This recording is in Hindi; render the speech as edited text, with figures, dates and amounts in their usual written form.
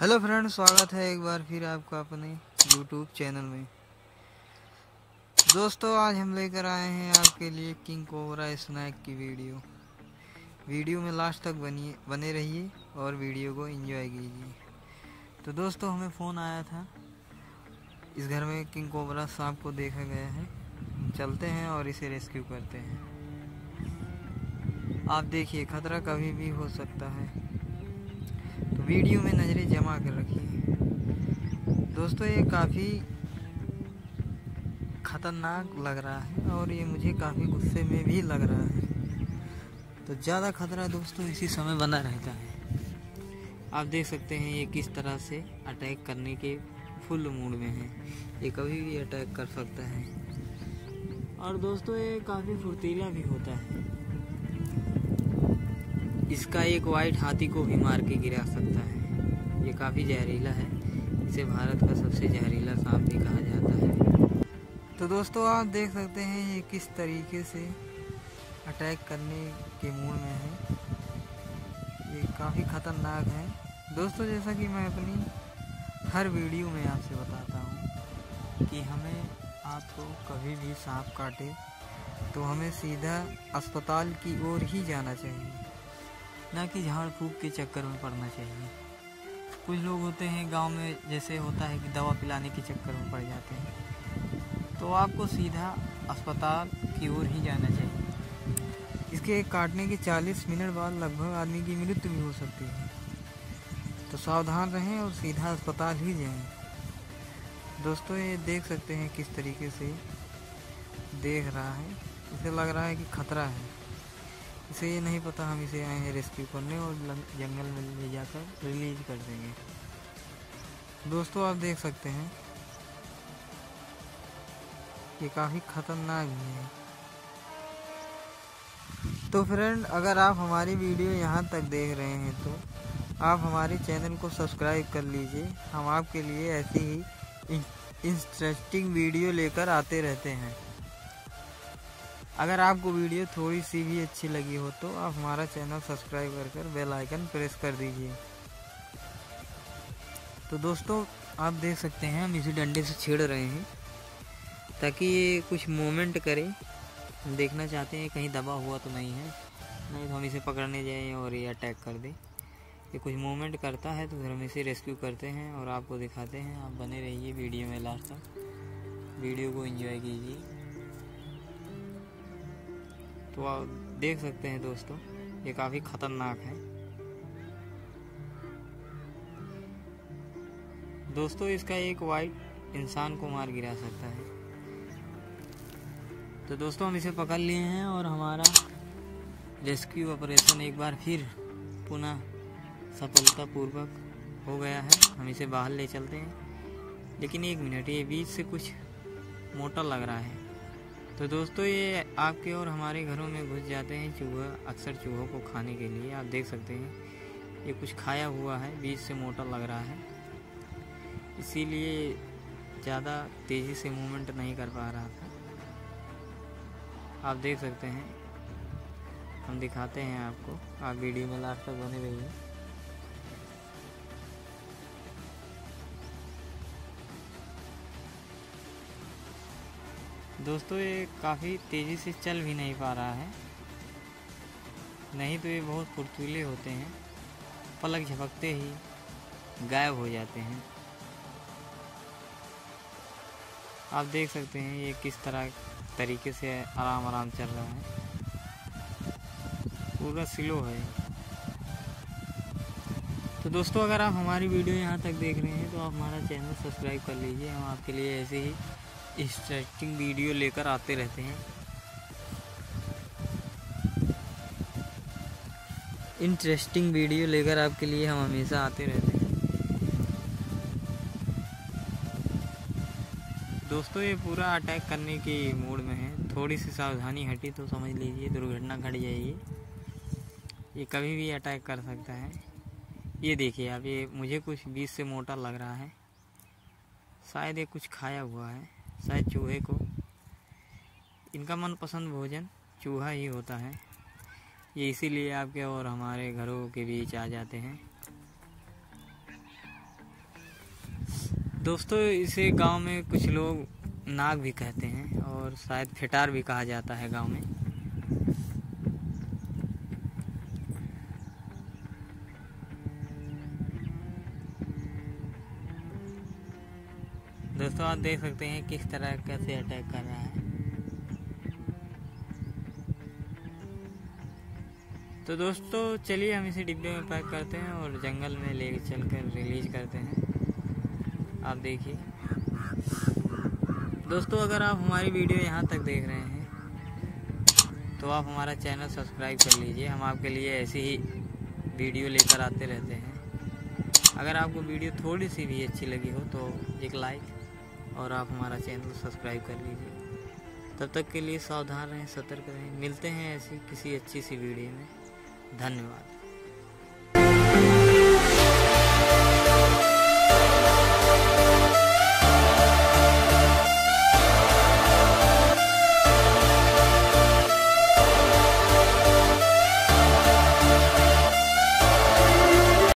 हेलो फ्रेंड, स्वागत है एक बार फिर आपका अपने यूट्यूब चैनल में। दोस्तों, आज हम लेकर आए हैं आपके लिए किंग कोबरा स्नैक की वीडियो में लास्ट तक बने रहिए और वीडियो को एंजॉय कीजिए। तो दोस्तों, हमें फ़ोन आया था, इस घर में किंग कोबरा सांप को देखा गया है। चलते हैं और इसे रेस्क्यू करते हैं। आप देखिए, खतरा कभी भी हो सकता है, तो वीडियो में नज़रें जमा कर रखिए। दोस्तों, ये काफ़ी ख़तरनाक लग रहा है और ये मुझे काफ़ी गुस्से में भी लग रहा है। तो ज़्यादा खतरा दोस्तों इसी समय बना रहता है। आप देख सकते हैं ये किस तरह से अटैक करने के फुल मूड में है। ये कभी भी अटैक कर सकता है और दोस्तों ये काफ़ी फुर्तीला भी होता है। इसका एक वाइट हाथी को भी मार के गिरा सकता है। ये काफ़ी जहरीला है, इसे भारत का सबसे जहरीला सांप भी कहा जाता है। तो दोस्तों, आप देख सकते हैं ये किस तरीके से अटैक करने के मूड में है। ये काफ़ी ख़तरनाक है दोस्तों। जैसा कि मैं अपनी हर वीडियो में आपसे बताता हूँ कि हमें आपको कभी भी सांप काटे तो हमें सीधा अस्पताल की ओर ही जाना चाहिए, ना कि झाड़ फूक के चक्कर में पड़ना चाहिए। कुछ लोग होते हैं गांव में, जैसे होता है कि दवा पिलाने के चक्कर में पड़ जाते हैं, तो आपको सीधा अस्पताल की ओर ही जाना चाहिए। इसके काटने के 40 मिनट बाद लगभग आदमी की मृत्यु भी हो सकती है, तो सावधान रहें और सीधा अस्पताल ही जाएं। दोस्तों, ये देख सकते हैं किस तरीके से देख रहा है। इसे लग रहा है कि खतरा है। इसे ये नहीं पता हम इसे आए हैं रेस्क्यू करने और जंगल में ले जाकर रिलीज कर देंगे। दोस्तों, आप देख सकते हैं ये काफ़ी ख़तरनाक भी है। तो फ्रेंड, अगर आप हमारी वीडियो यहाँ तक देख रहे हैं तो आप हमारे चैनल को सब्सक्राइब कर लीजिए। हम आपके लिए ऐसी ही इंटरेस्टिंग वीडियो लेकर आते रहते हैं। अगर आपको वीडियो थोड़ी सी भी अच्छी लगी हो तो आप हमारा चैनल सब्सक्राइब कर बेल आइकन प्रेस कर दीजिए। तो दोस्तों, आप देख सकते हैं हम इसे डंडे से छेड़ रहे हैं ताकि ये कुछ मूवमेंट करे। हम देखना चाहते हैं कहीं दबा हुआ तो नहीं है, नहीं तो हम इसे पकड़ने जाएं और ये अटैक कर दे। ये कुछ मूवमेंट करता है तो फिर हम इसे रेस्क्यू करते हैं और आपको दिखाते हैं। आप बने रहिए वीडियो में लास्ट तक, वीडियो को एंजॉय कीजिए। तो आप देख सकते हैं दोस्तों, ये काफ़ी ख़तरनाक है। दोस्तों, इसका एक वाइट इंसान को मार गिरा सकता है। तो दोस्तों, हम इसे पकड़ लिए हैं और हमारा रेस्क्यू ऑपरेशन एक बार फिर पुनः सफलतापूर्वक हो गया है। हम इसे बाहर ले चलते हैं। लेकिन एक मिनट, ये बीच से कुछ मोटा लग रहा है। तो दोस्तों, ये आपके और हमारे घरों में घुस जाते हैं चूहा, अक्सर चूहों को खाने के लिए। आप देख सकते हैं ये कुछ खाया हुआ है, बीच से मोटा लग रहा है, इसीलिए ज़्यादा तेज़ी से मूवमेंट नहीं कर पा रहा था। आप देख सकते हैं, हम दिखाते हैं आपको। आप वीडियो में लास्ट तक बने रहिए। दोस्तों, ये काफ़ी तेज़ी से चल भी नहीं पा रहा है, नहीं तो ये बहुत फुर्तीले होते हैं, पलक झपकते ही गायब हो जाते हैं। आप देख सकते हैं ये किस तरीके से आराम आराम चल रहा है, पूरा स्लो है। तो दोस्तों, अगर आप हमारी वीडियो यहाँ तक देख रहे हैं तो आप हमारा चैनल सब्सक्राइब कर लीजिए। हम आपके लिए ऐसे ही इंटरेस्टिंग वीडियो लेकर आते रहते हैं। इंटरेस्टिंग वीडियो लेकर आपके लिए हम हमेशा आते रहते हैं। दोस्तों, ये पूरा अटैक करने की मूड में है। थोड़ी सी सावधानी हटी तो समझ लीजिए दुर्घटना घट जाएगी। ये कभी भी अटैक कर सकता है। ये देखिए आप, ये मुझे कुछ बीच से मोटा लग रहा है, शायद ये कुछ खाया हुआ है, शायद चूहे को। इनका मनपसंद भोजन चूहा ही होता है। ये इसीलिए आपके और हमारे घरों के बीच आ जाते हैं। दोस्तों इसे गांव में कुछ लोग नाग भी कहते हैं और शायद फिटार भी कहा जाता है गांव में। दोस्तों आप देख सकते हैं किस तरह कैसे अटैक कर रहा है। तो दोस्तों चलिए हम इसे डिब्बे में पैक करते हैं और जंगल में ले चलकर रिलीज करते हैं। आप देखिए दोस्तों, अगर आप हमारी वीडियो यहाँ तक देख रहे हैं तो आप हमारा चैनल सब्सक्राइब कर लीजिए। हम आपके लिए ऐसी ही वीडियो लेकर आते रहते हैं। अगर आपको वीडियो थोड़ी सी भी अच्छी लगी हो तो एक लाइक और आप हमारा चैनल सब्सक्राइब कर लीजिए। तब तक के लिए सावधान रहें, सतर्क रहें। मिलते हैं ऐसी किसी अच्छी सी वीडियो में। धन्यवाद।